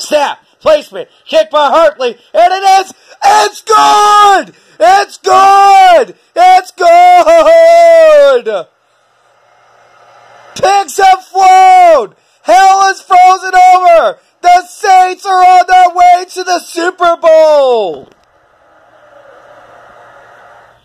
Snap, placement, kick by Hartley, and it is, it's good! It's good! It's good! Pigs have flown! Hell is frozen over! The Saints are on their way to the Super Bowl!